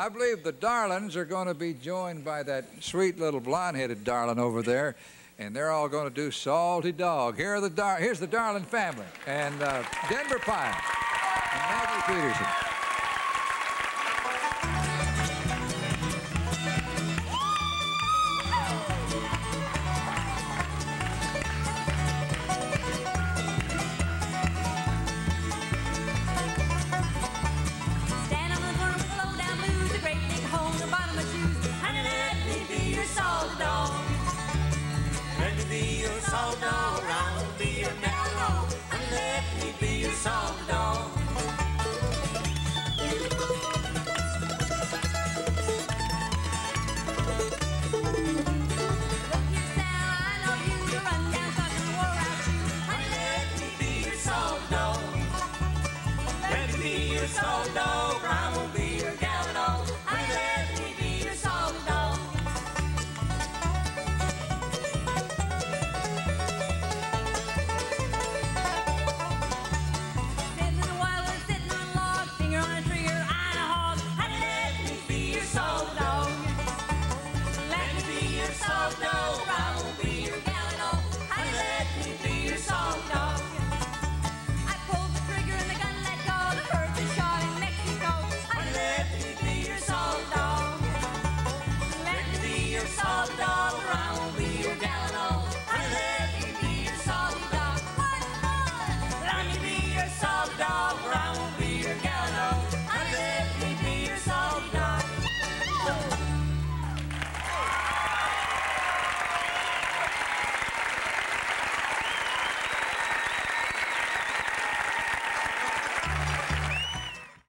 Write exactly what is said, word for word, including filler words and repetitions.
I believe the Darlings are going to be joined by that sweet little blonde-headed darling over there, and they're all going to do Salty Dog. Here are the Dar Here's the Darling family, and uh, Denver Pyle, and Maggie Peterson.